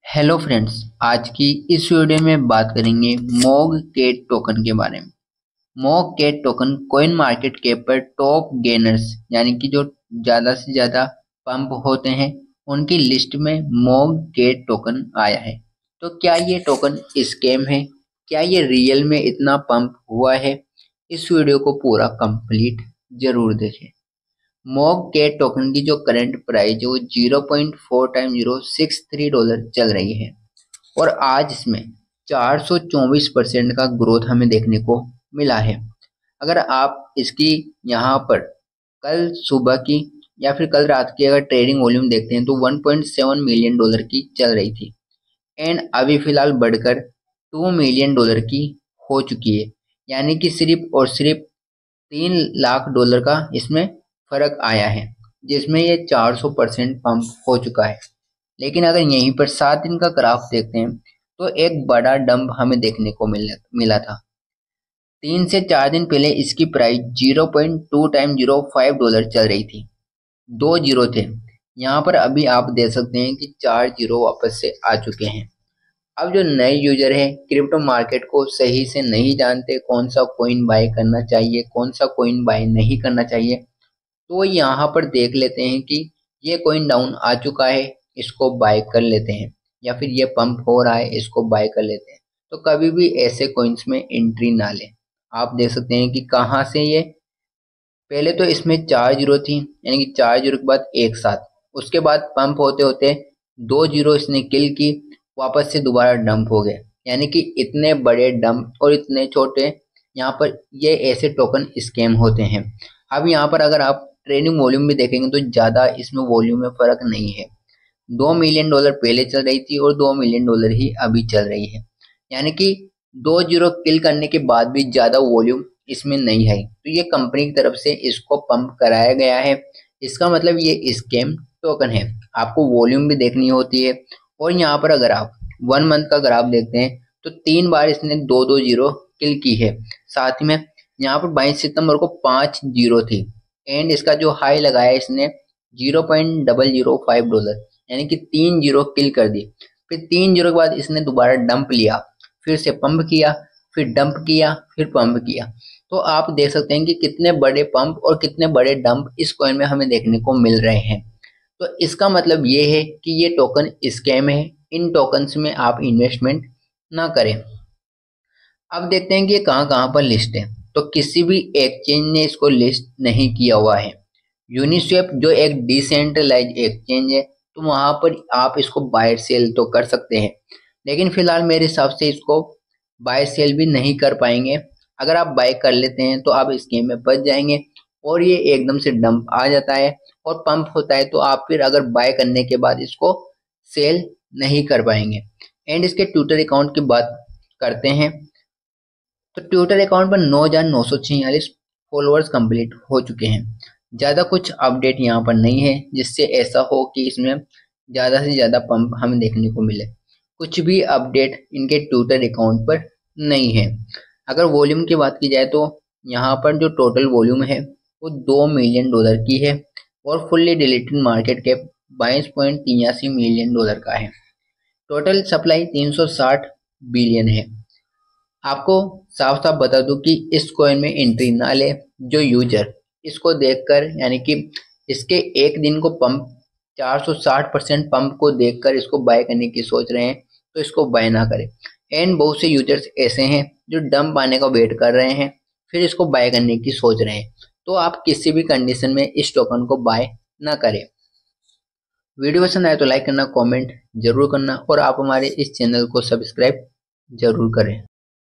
Hello friends, आज की इस वीडियो में बात करेंगे मॉग केट टोकन के बारे में। Mog Cat token coin market cap पर टॉप गेनर्स यानी कि जो ज़्यादा से ज़्यादा पंप होते हैं उनकी लिस्ट में मॉग केट टोकन आया है। तो क्या ये टोकन स्कैम है? क्या ये रियल में इतना पंप हुआ है? इस वीडियो को पूरा कंप्लीट जरूर देखें। मॉग केट टोकन की जो करंट प्राइस है वो 0.4 डॉलर चल रही है और आज इसमें 424% का ग्रोथ हमें देखने को मिला है। अगर आप इसकी यहाँ पर कल सुबह की या फिर कल रात की अगर ट्रेडिंग वॉल्यूम देखते हैं तो 1.7 मिलियन डॉलर की चल रही थी एंड अभी फिलहाल बढ़कर 2 मिलियन डॉलर की हो चुकी है। यानी कि सिर्फ और सिर्फ 3 लाख डॉलर का इसमें फर्क आया है, जिसमें ये 400% पंप हो चुका है। लेकिन अगर यहीं पर 7 दिन का ग्राफ देखते हैं तो एक बड़ा डंप हमें देखने को मिला था। 3 से 4 दिन पहले इसकी प्राइस 0.2 टाइम 05 डॉलर चल रही थी। 2 जीरो थे यहाँ पर, अभी आप देख सकते हैं कि 4 जीरो वापस से आ चुके हैं। अब जो नए यूजर है क्रिप्टो मार्केट को सही से नहीं जानते कौन सा कॉइन बाय करना चाहिए, कौन सा कॉइन बाय नहीं करना चाहिए, तो यहाँ पर देख लेते हैं कि ये कॉइन डाउन आ चुका है, इसको बाय कर लेते हैं, या फिर ये पंप हो रहा है, इसको बाय कर लेते हैं। तो कभी भी ऐसे कॉइन्स में एंट्री ना लें। आप देख सकते हैं कि कहाँ से ये पहले तो इसमें 4 जीरो थी, यानी कि 4 जीरो के बाद एक साथ, उसके बाद पंप होते होते 2 जीरो इसने किल की, वापस से दोबारा डंप हो गए। यानी कि इतने बड़े डंप और इतने छोटे, यहाँ पर ये ऐसे टोकन स्कैम होते हैं। अब यहाँ पर अगर आप ट्रेडिंग वॉल्यूम भी देखेंगे तो ज़्यादा इसमें वॉल्यूम में फ़र्क नहीं है। 2 मिलियन डॉलर पहले चल रही थी और 2 मिलियन डॉलर ही अभी चल रही है। यानी कि 2 जीरो किल करने के बाद भी ज़्यादा वॉल्यूम इसमें नहीं है, तो ये कंपनी की तरफ से इसको पंप कराया गया है। इसका मतलब ये स्कैम टोकन है। आपको वॉल्यूम भी देखनी होती है। और यहाँ पर अगर आप 1 मंथ का ग्राफ देखते हैं तो 3 बार इसने 2-2 जीरो किल की है। साथ में यहाँ पर 22 सितंबर को 5 जीरो थी एंड इसका जो हाई लगाया इसने 0.005 डॉलर, यानी कि 3 जीरो किल कर दी। फिर 3 जीरो के बाद इसने दोबारा डंप लिया, फिर से पंप किया, फिर डंप किया, फिर पंप किया। तो आप देख सकते हैं कि कितने बड़े पंप और कितने बड़े डंप इस कॉइन में हमें देखने को मिल रहे हैं। तो इसका मतलब ये है कि ये टोकन स्कैम है। इन टोकन्स में आप इन्वेस्टमेंट ना करें। अब देखते हैं कि ये कहाँ कहाँ पर लिस्ट है। तो किसी भी एक्सचेंज ने इसको लिस्ट नहीं किया हुआ है। यूनिस्वैप जो एक डिसेंट्रलाइज एक्सचेंज है, तो वहाँ पर आप इसको बाय सेल तो कर सकते हैं, लेकिन फिलहाल मेरे हिसाब से इसको बाय सेल भी नहीं कर पाएंगे। अगर आप बाय कर लेते हैं तो आप स्कीम में फंस जाएंगे और ये एकदम से डंप आ जाता है और पंप होता है, तो आप फिर अगर बाय करने के बाद इसको सेल नहीं कर पाएंगे। एंड इसके ट्विटर अकाउंट की बात करते हैं तो ट्विटर अकाउंट पर 9,946 फॉलोअर्स कंप्लीट हो चुके हैं। ज़्यादा कुछ अपडेट यहाँ पर नहीं है जिससे ऐसा हो कि इसमें ज़्यादा से ज़्यादा पंप हमें देखने को मिले। कुछ भी अपडेट इनके ट्विटर अकाउंट पर नहीं है। अगर वॉल्यूम की बात की जाए तो यहाँ पर जो टोटल वॉल्यूम है वो 2 मिलियन डॉलर की है और fully diluted market cap 22.83 million dollar का है। टोटल सप्लाई 360 बिलियन है। आपको साफ साफ बता दूं कि इस कॉइन में एंट्री ना ले। जो यूजर इसको देखकर, यानी कि इसके एक दिन को पंप 460% पंप को देखकर इसको बाय करने की सोच रहे हैं, तो इसको बाय ना करें। एंड बहुत से यूजर्स ऐसे हैं जो डंप आने का वेट कर रहे हैं फिर इसको बाय करने की सोच रहे हैं। तो आप किसी भी कंडीशन में इस टोकन को बाय ना करें। वीडियो पसंद आए तो लाइक करना, कमेंट जरूर करना और आप हमारे इस चैनल को सब्सक्राइब जरूर करें।